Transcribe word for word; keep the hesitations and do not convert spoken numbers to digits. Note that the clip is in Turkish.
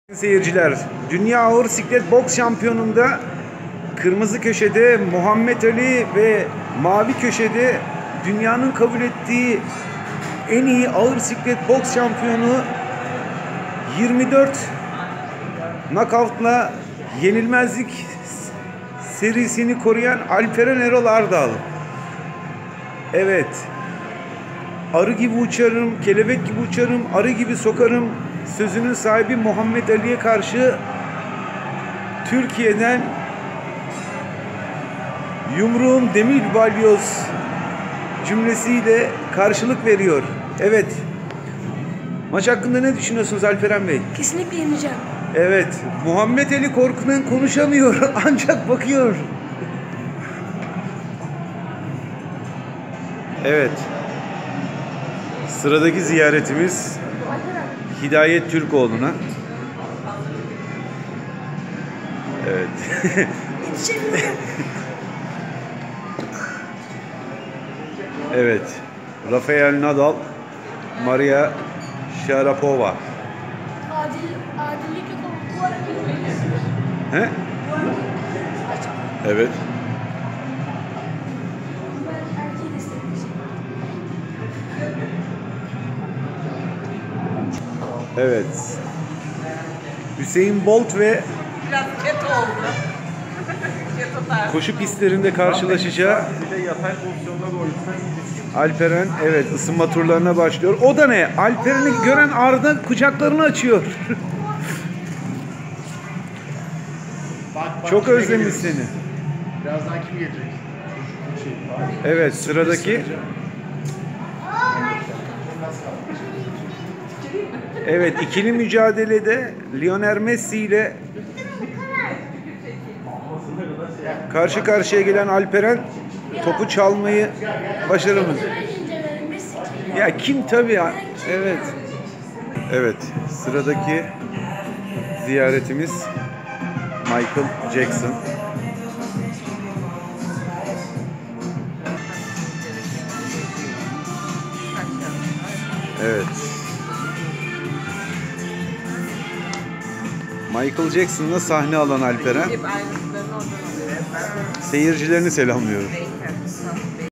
Seyirciler, Dünya Ağır Siklet Boks Şampiyonu'nda kırmızı köşede Muhammed Ali ve mavi köşede dünyanın kabul ettiği en iyi ağır siklet boks şampiyonu yirmi dört knockout'la yenilmezlik serisini koruyan Alperen Erol Ardal. Evet. Arı gibi uçarım, kelebek gibi uçarım, arı gibi sokarım sözünün sahibi Muhammed Ali'ye karşı Türkiye'den yumruğum demir balyoz cümlesiyle karşılık veriyor. Evet. Maç hakkında ne düşünüyorsunuz Alperen Bey? Kesinlikle yeneceğim. Evet. Muhammed Ali korkudan konuşamıyor ancak bakıyor. Evet. Sıradaki ziyaretimiz Hidayet Türkoğlu'na. Evet. Evet. Rafael Nadal, Maria Sharapova. Adil, adillik yok ama bu arada He? Evet. ben erkeği desteklemişim. Evet. Hüseyin Bolt ve Biraz keto oldu. Keto tarzı. koşu pistlerinde karşılaşacağı Bir de yatay pozisyonda doğru Alperen, evet, ısınma turlarına başlıyor. O da ne? Alperen'i gören Arda kucaklarını açıyor. Bak, bak, Çok kime özlemiş geliyoruz? seni. Birazdan kim gelecek? Şey, Evet, sıradaki. Evet, ikili mücadelede Lionel Messi ile karşı karşıya gelen Alperen topu çalmayı başaramadı. Ya kim tabii ya. Evet. Evet, sıradaki ziyaretimiz Michael Jackson. Evet. Michael Jackson'la sahne alan Alperen Hep aynısından oradan alıyor. seyircilerini selamlıyor. Neyse.